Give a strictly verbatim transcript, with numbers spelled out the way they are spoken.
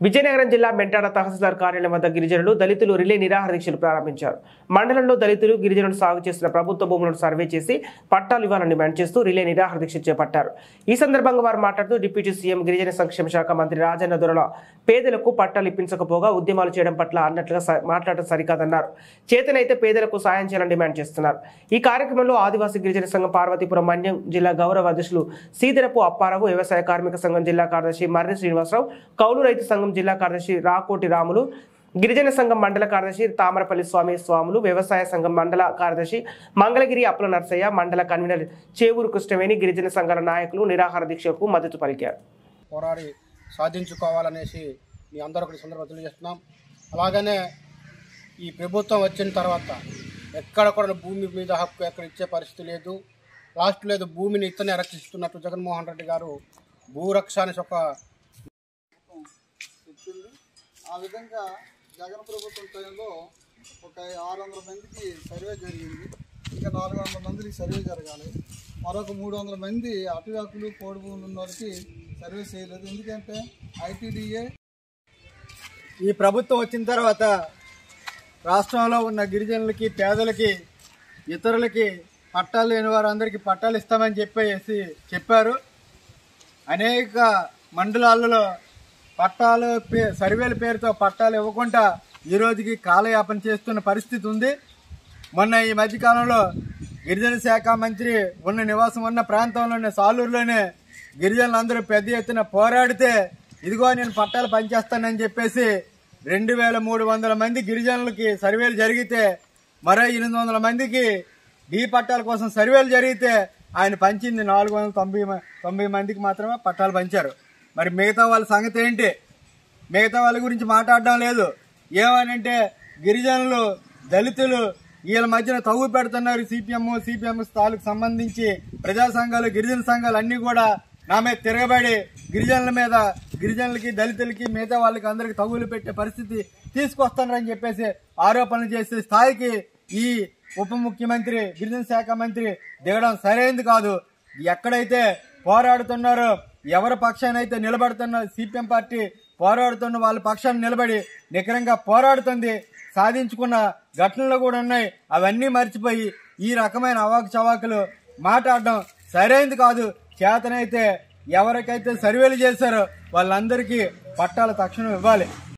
విజయనగరం జిల్లా మెంటాడ తహసీల్దార్ కార్యాలయం వద్ద గిరిజనులు దళితులు రిలే నిరాహార దీక్షలు ప్రారంభించారు. మండలంలో దళితులు గిరిజనులు సాగు చేస్తున్న ప్రభుత్వ భూములను సర్వే చేసి పట్టాలు ఇవ్వాలని డిమాండ్ చేస్తూ రిలే నిరాహార దీక్ష చేపట్టారు. ఈ సందర్భంగా వారు మాట్లాడుతూ డిప్యూటీ సీఎం గిరిజన సంక్షేమ శాఖ మంత్రి రాజన్న దొరల పేదలకు పట్టాలు ఇప్పించకపోగా ఉద్యమాలు చేయడం పట్ల అన్నట్లుగా మాట్లాడటం సరికాదన్నారు. చేతనైతే పేదలకు సాయం చేయాలని డిమాండ్ చేస్తున్నారు. ఈ కార్యక్రమంలో ఆదివాసీ గిరిజన సంఘం పార్వతీపురం మన్యం జిల్లా గౌరవ అధ్యక్షులు సీదిరపు అప్పారావు, వ్యవసాయ కార్మిక సంఘం జిల్లా కార్యదర్శి మర్రి శ్రీనివాసరావు, కౌలు రైతు సంఘం జిల్లా కార్యదర్శి రాకోటి రాములు, గిరిజన సంఘం మండల కార్యదర్శి తామరపల్లి స్వామి స్వాములు, వ్యవసాయ సంఘం మండల కార్యదర్శి మంగళగిరి అప్పల నర్సయ్య, మండల కన్వీనర్ చేవూరు కృష్ణవేణి, గిరిజన సంఘాల నాయకులు నిరాహార దీక్షకు మద్దతు పలికారు. పోరాడి సాధించుకోవాలనేసి మీ అందరూ ఒకటి సందర్భంగా తెలియజేస్తున్నాం. అలాగనే ఈ ప్రభుత్వం వచ్చిన తర్వాత ఎక్కడ కూడా భూమి మీద హక్కు ఎక్కడ ఇచ్చే పరిస్థితి లేదు. లాస్ట్ లేదు భూమిని ఇతనే రక్షిస్తున్నట్టు జగన్మోహన్ రెడ్డి గారు భూరక్ష అనేసి ఒక చెప్పింది. ఆ విధంగా జగన్ ప్రభుత్వం టైంలో ఒక ఆరు వందల మందికి సర్వే జరిగింది. ఇంకా నాలుగు వందల మందికి సర్వే జరగాలి. మరొక మూడు వందల మంది అటువ్యాకులు పోడు భూములు ఉన్న వారికి సర్వే చేయలేదు. ఎందుకంటే ఐటీడీఏ ఈ ప్రభుత్వం వచ్చిన తర్వాత రాష్ట్రంలో ఉన్న గిరిజనులకి, పేదలకి, ఇతరులకి పట్టాలు లేని వారందరికీ పట్టాలు ఇస్తామని చెప్పేసి చెప్పారు. అనేక మండలాలలో పట్టాలు సర్వేల పేరుతో పట్టాలు ఇవ్వకుండా ఈ రోజుకి కాలయాపన చేస్తున్న పరిస్థితి ఉంది. మొన్న ఈ మధ్యకాలంలో గిరిజన శాఖ మంత్రి ఉన్న నివాసం ఉన్న ప్రాంతంలోనే సాలూరులోనే గిరిజనులందరూ పెద్ద ఎత్తున పోరాడితే ఇదిగో నేను పట్టాలు పనిచేస్తానని చెప్పేసి రెండు వేల మూడు వందల మంది గిరిజనులకి సర్వేలు జరిగితే మరో ఎనిమిది వందల మందికి డీ పట్టాల కోసం సర్వేలు జరిగితే ఆయన పంచింది నాలుగు వందల తొంభై తొంభై మందికి మాత్రమే పట్టాలు పంచారు. మరి మిగతా వాళ్ళ సంగతి ఏంటి? మిగతా వాళ్ళ గురించి మాట్లాడడం లేదు. ఏమనంటే గిరిజనులు, దళితులు వీళ్ళ మధ్యన తవ్వు పెడుతున్నారు. సిపిఎం సిపిఎం స్థాయికి సంబంధించి ప్రజా సంఘాలు, గిరిజన సంఘాలు అన్ని కూడా నా మీద తిరగబడి గిరిజనుల మీద, గిరిజనులకి, దళితులకి, మిగతా వాళ్ళకి అందరికి తవ్వులు పెట్టే పరిస్థితి తీసుకొస్తున్నారని చెప్పేసి ఆరోపణలు చేసే స్థాయికి ఈ ఉప ముఖ్యమంత్రి, గిరిజన శాఖ మంత్రి దిగడం సరైనది కాదు. ఎక్కడైతే పోరాడుతున్నారో, ఎవరి పక్షానైతే నిలబడుతున్న సిపిఎం పార్టీ పోరాడుతున్న వాళ్ళ పక్షాన్ని నిలబడి నికరంగా పోరాడుతుంది, సాధించుకున్న ఘటనలు కూడా ఉన్నాయి. అవన్నీ మర్చిపోయి ఈ రకమైన అవాకు చవాకులు మాట్లాడడం సరైనది కాదు. చేతనైతే ఎవరికైతే సర్వేలు చేశారో వాళ్ళందరికీ పట్టాలు తక్షణం ఇవ్వాలి.